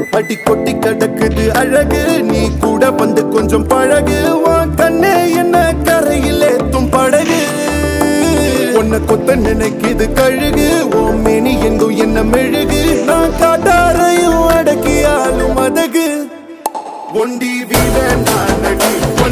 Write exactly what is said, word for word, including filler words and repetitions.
அடி கொட்டி கடக்குது அழகு நீ கூட வந்து கொஞ்சம் பழகு உன் கண்ணே என்ன கரையில் ஏத்தும் படகு உன்னை கொத்த நினைக்குது கழுகு உன் மேனி எங்கும் என்ன மெழுகு நான் காட்டாரையும் அடக்கியாலும் அதகு ஒண்டி வீர நான்